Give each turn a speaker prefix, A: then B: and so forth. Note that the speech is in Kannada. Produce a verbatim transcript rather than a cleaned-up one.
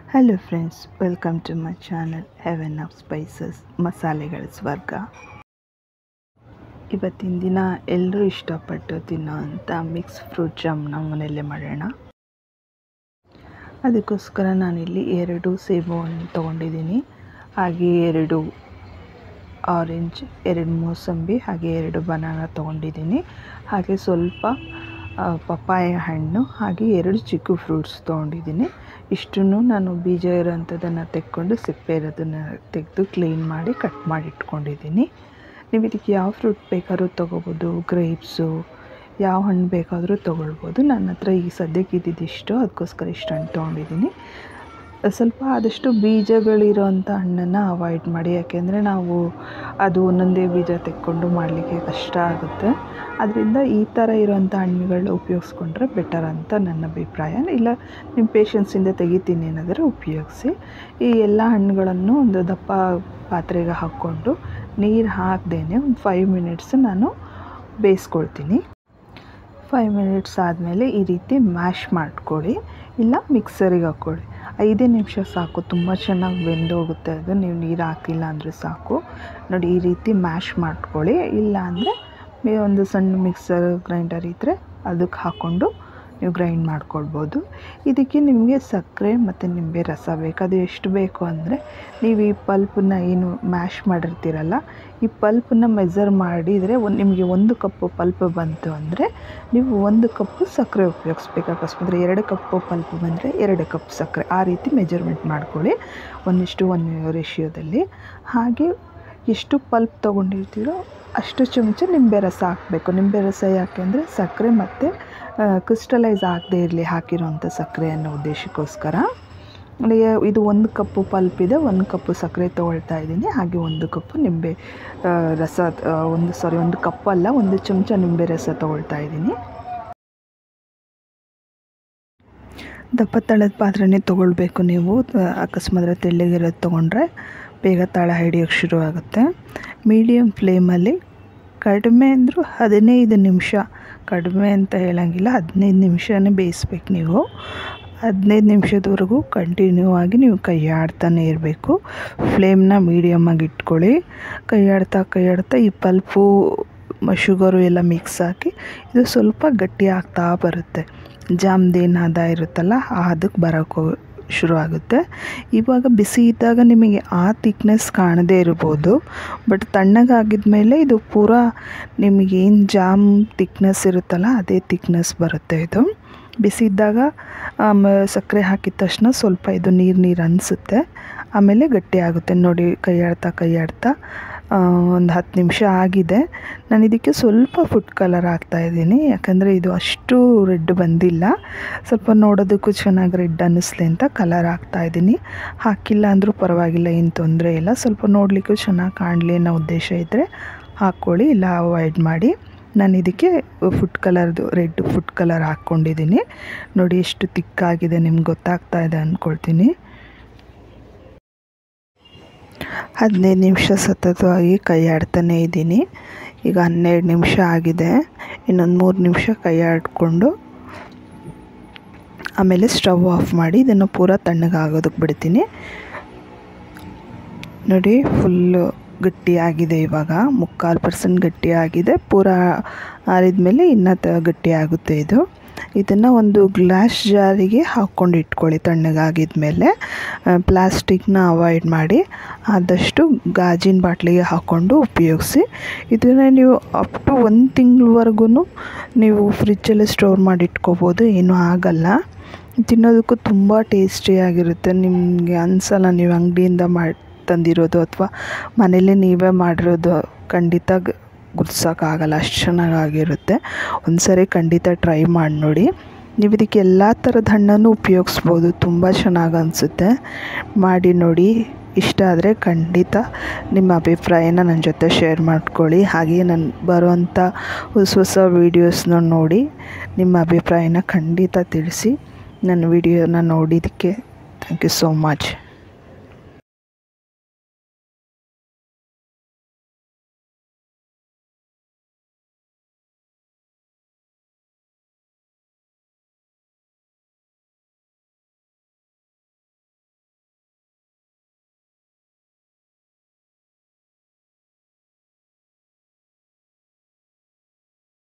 A: Hello friends, welcome to my channel Heaven of Spices ಮಸಾಲೆಗಳ ಸ್ವರ್ಗ. ಇವತ್ತಿನ ದಿನ ಎಲ್ಲರೂ ಇಷ್ಟಪಟ್ಟು ತಿನ್ನೋವಂಥ ಮಿಕ್ಸ್ ಫ್ರೂಟ್ ಜಾಮ್ ನಮ್ಮ ಮನೆಯಲ್ಲೇ ಮಾಡೋಣ. ಅದಕ್ಕೋಸ್ಕರ ನಾನಿಲ್ಲಿ ಎರಡು ಸೇಬುವನ್ನು ತೊಗೊಂಡಿದ್ದೀನಿ, ಹಾಗೆ ಎರಡು ಆರೆಂಜ್, ಎರಡು ಮೋಸಂಬಿ, ಹಾಗೆ ಎರಡು ಬನಾನಾ ತೊಗೊಂಡಿದ್ದೀನಿ, ಹಾಗೆ ಸ್ವಲ್ಪ ಪಪ್ಪಾಯ ಹಣ್ಣು, ಹಾಗೆ ಎರಡು ಚಿಕ್ಕು ಫ್ರೂಟ್ಸ್ ತೊಗೊಂಡಿದ್ದೀನಿ. ಇಷ್ಟನ್ನು ನಾನು ಬೀಜ ಇರೋಂಥದ್ದನ್ನು ತೆಕ್ಕೊಂಡು ಸಿಪ್ಪೆ ಇರೋದನ್ನು ತೆಗೆದು ಕ್ಲೀನ್ ಮಾಡಿ ಕಟ್ ಮಾಡಿ ಇಟ್ಕೊಂಡಿದ್ದೀನಿ. ನೀವು ಇದಕ್ಕೆ ಯಾವ ಫ್ರೂಟ್ ಬೇಕಾದ್ರೂ ತೊಗೋಬೋದು, ಗ್ರೇಪ್ಸು, ಯಾವ ಹಣ್ಣು ಬೇಕಾದರೂ ತೊಗೊಳ್ಬೋದು. ನನ್ನ ಹತ್ರ ಈಗ ಸದ್ಯಕ್ಕೆ ಇದ್ದಿದ್ದಿಷ್ಟು, ಅದಕ್ಕೋಸ್ಕರ ಇಷ್ಟು ಹಣ್ಣು ತೊಗೊಂಡಿದ್ದೀನಿ. ಸ್ವಲ್ಪ ಆದಷ್ಟು ಬೀಜಗಳಿರೋಂಥ ಹಣ್ಣನ್ನು ಅವಾಯ್ಡ್ ಮಾಡಿ, ಯಾಕೆಂದರೆ ನಾವು ಅದು ಒಂದೊಂದೇ ಬೀಜ ತೆಕ್ಕೊಂಡು ಮಾಡಲಿಕ್ಕೆ ಕಷ್ಟ ಆಗುತ್ತೆ. ಅದರಿಂದ ಈ ಥರ ಇರೋಂಥ ಹಣ್ಣುಗಳು ಉಪಯೋಗಿಸ್ಕೊಂಡ್ರೆ ಬೆಟರ್ ಅಂತ ನನ್ನ ಅಭಿಪ್ರಾಯ. ಇಲ್ಲ ನಿಮ್ಮ ಪೇಷನ್ಸಿಂದ ತೆಗಿತೀನಿ ಏನಾದರೂ ಉಪಯೋಗಿಸಿ. ಈ ಎಲ್ಲ ಹಣ್ಣುಗಳನ್ನು ಒಂದು ದಪ್ಪ ಪಾತ್ರೆಗೆ ಹಾಕ್ಕೊಂಡು ನೀರು ಹಾಕ್ದೇನೆ ಒಂದು ಫೈವ್ ಮಿನಿಟ್ಸ್ ನಾನು ಬೇಯಿಸ್ಕೊಳ್ತೀನಿ. ಫೈವ್ ಮಿನಿಟ್ಸ್ ಆದಮೇಲೆ ಈ ರೀತಿ ಮ್ಯಾಶ್ ಮಾಡ್ಕೊಳ್ಳಿ, ಇಲ್ಲ ಮಿಕ್ಸರಿಗೆ ಹಾಕ್ಕೊಳ್ಳಿ. ಐದೇ ನಿಮಿಷ ಸಾಕು, ತುಂಬ ಚೆನ್ನಾಗಿ ಬೆಂದೋಗುತ್ತೆ ಅದು. ನೀವು ನೀರು ಹಾಕಿಲ್ಲ ಅಂದರೆ ಸಾಕು. ನೋಡಿ, ಈ ರೀತಿ ಮ್ಯಾಶ್ ಮಾಡ್ಕೊಳ್ಳಿ. ಇಲ್ಲ ಅಂದರೆ ಒಂದು ಸಣ್ಣ ಮಿಕ್ಸರ್ ಗ್ರೈಂಡರ್ ಇದ್ದರೆ ಅದಕ್ಕೆ ಹಾಕ್ಕೊಂಡು ನೀವು ಗ್ರೈಂಡ್ ಮಾಡ್ಕೊಳ್ಬೋದು. ಇದಕ್ಕೆ ನಿಮಗೆ ಸಕ್ಕರೆ ಮತ್ತು ನಿಂಬೆ ರಸ ಬೇಕು. ಅದು ಎಷ್ಟು ಬೇಕು ಅಂದರೆ, ನೀವು ಈ ಪಲ್ಪನ್ನ ಏನು ಮ್ಯಾಶ್ ಮಾಡಿರ್ತೀರಲ್ಲ, ಈ ಪಲ್ಪನ್ನ ಮೆಜರ್ ಮಾಡಿದರೆ ಒಂದು ನಿಮಗೆ ಒಂದು ಕಪ್ಪು ಪಲ್ಪ್ ಬಂತು ಅಂದರೆ ನೀವು ಒಂದು ಕಪ್ಪು ಸಕ್ಕರೆ ಉಪಯೋಗಿಸ್ಬೇಕು. ಅಕಸ್ಮಾತ್ ಎರಡು ಕಪ್ಪು ಪಲ್ಪ್ ಬಂದರೆ ಎರಡು ಕಪ್ ಸಕ್ಕರೆ, ಆ ರೀತಿ ಮೆಜರ್ಮೆಂಟ್ ಮಾಡ್ಕೊಳ್ಳಿ ಒಂದಿಷ್ಟು ಒಂದು ರೇಷಿಯೋದಲ್ಲಿ. ಹಾಗೆ ಎಷ್ಟು ಪಲ್ಪ್ ತೊಗೊಂಡಿರ್ತೀರೋ ಅಷ್ಟು ಚಮಚ ನಿಂಬೆ ರಸ ಹಾಕಬೇಕು. ನಿಂಬೆ ರಸ ಯಾಕೆ ಅಂದರೆ ಸಕ್ಕರೆ ಮತ್ತು ಕ್ರಿಸ್ಟಲೈಸ್ ಆಗದೇ ಇರಲಿ ಹಾಕಿರೋಂಥ ಸಕ್ಕರೆ ಅನ್ನೋ ಉದ್ದೇಶಕ್ಕೋಸ್ಕರ. ಇದು ಒಂದು ಕಪ್ಪು ಪಲ್ಪ್ ಇದೆ, ಒಂದು ಕಪ್ಪು ಸಕ್ಕರೆ ತೊಗೊಳ್ತಾ ಇದ್ದೀನಿ, ಹಾಗೆ ಒಂದು ಕಪ್ಪು ನಿಂಬೆ ರಸ ಒಂದು ಸಾರಿ ಒಂದು ಕಪ್ಪಲ್ಲ ಒಂದು ಚಮಚ ನಿಂಬೆ ರಸ ತೊಗೊಳ್ತಾ ಇದ್ದೀನಿ. ದಪ್ಪ ತಳದ ಪಾತ್ರೆನೇ ತೊಗೊಳ್ಬೇಕು ನೀವು. ಅಕಸ್ಮಾತ್ ತೆಳ್ಳಗಿರೋದು ತೊಗೊಂಡ್ರೆ ಬೇಗ ತಳ ಹಿಡಿಯೋಕ್ಕೆ ಶುರು ಆಗುತ್ತೆ. ಮೀಡಿಯಮ್ ಫ್ಲೇಮಲ್ಲಿ ಕಡಿಮೆ ಅಂದರೂ ಹದಿನೈದು ನಿಮಿಷ, ಕಡಿಮೆ ಅಂತ ಹೇಳೋಂಗಿಲ್ಲ, ಹದಿನೈದು ನಿಮಿಷನೇ ಬೇಯಿಸ್ಬೇಕು ನೀವು. ಹದಿನೈದು ನಿಮಿಷದವರೆಗೂ ಕಂಟಿನ್ಯೂ ಆಗಿ ನೀವು ಕೈ ಆಡ್ತಾನೆ ಇರಬೇಕು. ಫ್ಲೇಮ್ನ ಮೀಡಿಯಮ್ಮಾಗಿ ಇಟ್ಕೊಳ್ಳಿ. ಕೈ ಆಡ್ತಾ ಕೈ ಆಡ್ತಾ ಈ ಪಲ್ಪು ಶುಗರು ಎಲ್ಲ ಮಿಕ್ಸ್ ಹಾಕಿ ಇದು ಸ್ವಲ್ಪ ಗಟ್ಟಿ ಆಗ್ತಾ ಬರುತ್ತೆ. ಜಾಮ್ದೇನು ಹದ ಇರುತ್ತಲ್ಲ ಆ ಹದಕ್ಕೆ ಬರೋಕ್ಕೋ ಶುರು ಆಗುತ್ತೆ. ಇವಾಗ ಬಿಸಿ ಇದ್ದಾಗ ನಿಮಗೆ ಆ ತಿಕ್ನೆಸ್ ಕಾಣದೇ ಇರ್ಬೋದು, ಬಟ್ ತಣ್ಣಗಾಗಿದ ಮೇಲೆ ಇದು ಪೂರಾ ನಿಮಗೇನು ಜಾಮ್ ತಿಕ್ನೆಸ್ ಇರುತ್ತಲ್ಲ ಅದೇ ತಿಕ್ನೆಸ್ ಬರುತ್ತೆ. ಇದು ಬಿಸಿ ಇದ್ದಾಗ ಸಕ್ಕರೆ ಹಾಕಿದ ತಕ್ಷಣ ಸ್ವಲ್ಪ ಇದು ನೀರು ನೀರು ಅನಿಸುತ್ತೆ, ಆಮೇಲೆ ಗಟ್ಟಿ ಆಗುತ್ತೆ. ನೋಡಿ, ಕೈ ಆಡ್ತಾ ಕೈ ಆಡ್ತಾ ಒಂದು ಹತ್ತು ನಿಮಿಷ ಆಗಿದೆ. ನಾನು ಇದಕ್ಕೆ ಸ್ವಲ್ಪ ಫುಡ್ ಕಲರ್ ಹಾಕ್ತಾಯಿದ್ದೀನಿ, ಯಾಕಂದರೆ ಇದು ಅಷ್ಟು ರೆಡ್ ಬಂದಿಲ್ಲ, ಸ್ವಲ್ಪ ನೋಡೋದಕ್ಕೂ ಚೆನ್ನಾಗಿ ರೆಡ್ ಅನ್ನಿಸ್ಲಿ ಅಂತ ಕಲರ್ ಹಾಕ್ತಾಯಿದ್ದೀನಿ. ಹಾಕಿಲ್ಲ ಅಂದರೂ ಪರವಾಗಿಲ್ಲ, ಏನು ತೊಂದರೆ ಇಲ್ಲ. ಸ್ವಲ್ಪ ನೋಡಲಿಕ್ಕೂ ಚೆನ್ನಾಗಿ ಕಾಣಲಿ ಅನ್ನೋ ಉದ್ದೇಶ ಇದ್ದರೆ ಹಾಕ್ಕೊಳ್ಳಿ, ಇಲ್ಲ ಅವಾಯ್ಡ್ ಮಾಡಿ. ನಾನು ಇದಕ್ಕೆ ಫುಡ್ ಕಲರ್ದು ರೆಡ್ ಫುಡ್ ಕಲರ್ ಹಾಕ್ಕೊಂಡಿದ್ದೀನಿ. ನೋಡಿ ಎಷ್ಟು ತಿಕ್ಕಾಗಿದೆ, ನಿಮ್ಗೆ ಗೊತ್ತಾಗ್ತಾ ಇದೆ ಅಂದ್ಕೊಳ್ತೀನಿ. ಹದಿನೈದು ನಿಮಿಷ ಸತತವಾಗಿ ಕೈ ಆಡ್ತಾನೇ ಇದ್ದೀನಿ. ಈಗ ಹನ್ನೆರಡು ನಿಮಿಷ ಆಗಿದೆ, ಇನ್ನೊಂದು ಮೂರು ನಿಮಿಷ ಕೈ ಆಡಿಕೊಂಡು ಆಮೇಲೆ ಸ್ಟವ್ ಆಫ್ ಮಾಡಿ ಇದನ್ನು ಪೂರ ತಣ್ಣಗಾಗೋದಕ್ಕೆ ಬಿಡ್ತೀನಿ. ನೋಡಿ, ಫುಲ್ಲು ಗಟ್ಟಿಯಾಗಿದೆ. ಇವಾಗ ಮುಕ್ಕಾಲು ಪರ್ಸೆಂಟ್ ಗಟ್ಟಿಯಾಗಿದೆ. ಪೂರ ಆರಿದ ಮೇಲೆ ಇನ್ನೂ ತ ಗಟ್ಟಿ ಆಗುತ್ತೆ ಇದು. ಇದನ್ನು ಒಂದು ಗ್ಲಾಸ್ ಜಾರಿಗೆ ಹಾಕ್ಕೊಂಡು ಇಟ್ಕೊಳ್ಳಿ ತಣ್ಣಗಾಗಿದ ಮೇಲೆ. ಪ್ಲಾಸ್ಟಿಕ್ನ ಅವಾಯ್ಡ್ ಮಾಡಿ, ಆದಷ್ಟು ಗಾಜಿನ ಬಾಟ್ಲಿಗೆ ಹಾಕ್ಕೊಂಡು ಉಪಯೋಗಿಸಿ. ಇದನ್ನು ನೀವು ಅಪ್ ಟು ಒಂದು ತಿಂಗಳವರೆಗೂ ನೀವು ಫ್ರಿಜ್ಜಲ್ಲಿ ಸ್ಟೋರ್ ಮಾಡಿ ಇಟ್ಕೋಬೋದು, ಏನೂ ಆಗಲ್ಲ. ತಿನ್ನೋದಕ್ಕೂ ತುಂಬ ಟೇಸ್ಟಿಯಾಗಿರುತ್ತೆ. ನಿಮಗೆ ಅನಿಸಲ್ಲ ನೀವು ಅಂಗಡಿಯಿಂದ ಮಾಡಿ ತಂದಿರೋದು ಅಥವಾ ಮನೇಲಿ ನೀವೇ ಮಾಡಿರೋದು ಖಂಡಿತ ಗುರ್ಸೋಕ್ಕಾಗಲ್ಲ, ಅಷ್ಟು ಚೆನ್ನಾಗಾಗಿರುತ್ತೆ. ಒಂದು ಸರಿ ಖಂಡಿತ ಟ್ರೈ ಮಾಡಿ ನೋಡಿ. ನೀವು ಇದಕ್ಕೆ ಎಲ್ಲ ಥರದ ಹಣ್ಣನ್ನು ಉಪಯೋಗಿಸ್ಬೋದು, ತುಂಬ ಚೆನ್ನಾಗಿ ಅನಿಸುತ್ತೆ. ಮಾಡಿ ನೋಡಿ. ಇಷ್ಟ ಆದರೆ ಖಂಡಿತ ನಿಮ್ಮ ಅಭಿಪ್ರಾಯನ ನನ್ನ ಜೊತೆ ಶೇರ್ ಮಾಡ್ಕೊಳ್ಳಿ. ಹಾಗೆಯೇ ನಾನು ಬರುವಂಥ ಹೊಸ ಹೊಸ ವೀಡಿಯೋಸ್ನ ನೋಡಿ ನಿಮ್ಮ ಅಭಿಪ್ರಾಯನ ಖಂಡಿತ ತಿಳಿಸಿ. ನನ್ನ ವಿಡಿಯೋನ ನೋಡಿದ್ದಕ್ಕೆ ಥ್ಯಾಂಕ್ ಯು ಸೋ ಮಚ್.